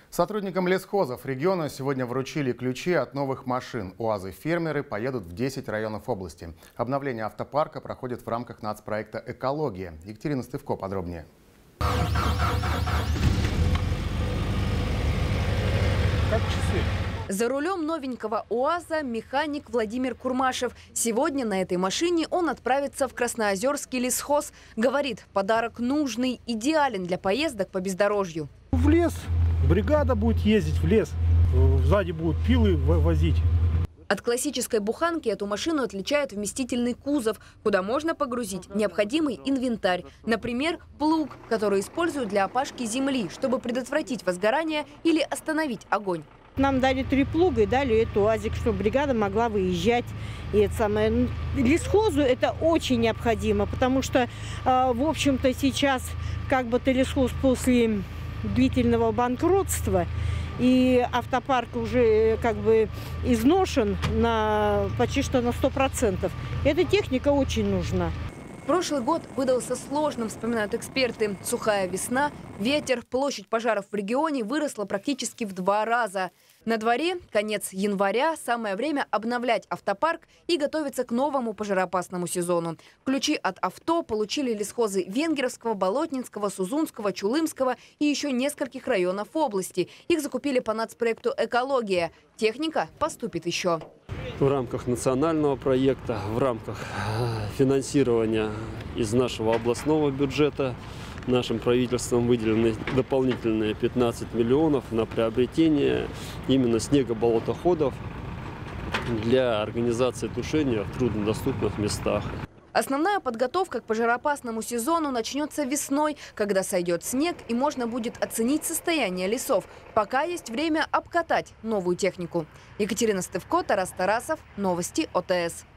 Сотрудникам лесхозов региона сегодня вручили ключи от новых машин. УАЗы-фермеры поедут в 10 районов области. Обновление автопарка проходит в рамках нацпроекта «Экология». Екатерина Стывко подробнее. Как часы. За рулем новенького УАЗа механик Владимир Курмашев. Сегодня на этой машине он отправится в Красноозерский лесхоз. Говорит, подарок нужный, идеален для поездок по бездорожью. В лес. Бригада будет ездить в лес. Сзади будут пилы возить. От классической буханки эту машину отличает вместительный кузов, куда можно погрузить необходимый инвентарь. Например, плуг, который используют для опашки земли, чтобы предотвратить возгорание или остановить огонь. Нам дали 3 плуга и дали эту УАЗик, чтобы бригада могла выезжать. И это самое. Лесхозу это очень необходимо, потому что, в общем-то, сейчас как бы лесхоз после длительного банкротства, и автопарк уже как бы изношен почти что на 100%. Эта техника очень нужна. Прошлый год выдался сложным, вспоминают эксперты. Сухая весна, ветер, площадь пожаров в регионе выросла практически в 2 раза. На дворе конец января, самое время обновлять автопарк и готовиться к новому пожароопасному сезону. Ключи от авто получили лесхозы Венгеровского, Болотнинского, Сузунского, Чулымского и еще нескольких районов области. Их закупили по нацпроекту «Экология». Техника поступит еще. В рамках национального проекта, в рамках финансирования из нашего областного бюджета нашим правительством выделены дополнительные 15 миллионов на приобретение именно снегоболотоходов для организации тушения в труднодоступных местах. Основная подготовка к пожароопасному сезону начнется весной, когда сойдет снег и можно будет оценить состояние лесов. Пока есть время обкатать новую технику. Екатерина Стывко, Тарас Тарасов. Новости ОТС.